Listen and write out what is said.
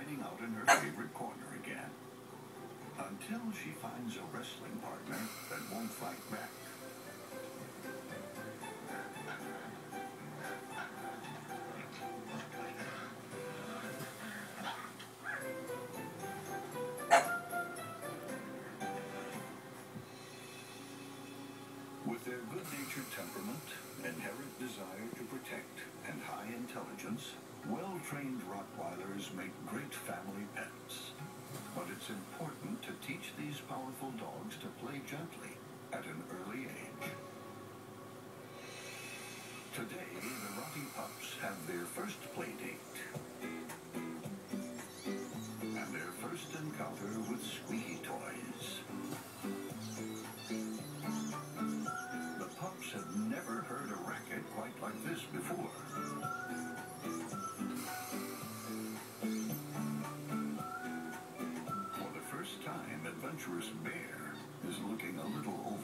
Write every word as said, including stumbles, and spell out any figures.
hiding out in her favorite corner again. Until she finds a wrestling partner that won't fight back. With their good-natured temperament, inherent desire to protect, and high intelligence, well-trained Rottweilers make great family pets. But it's important to teach these powerful dogs to play gently at an early age. Today, the Rottie pups have their first play date. And their first encounter with squeaky toys. The pups have never heard a racket quite like this before. For the first time, adventurous Bear is looking a little over.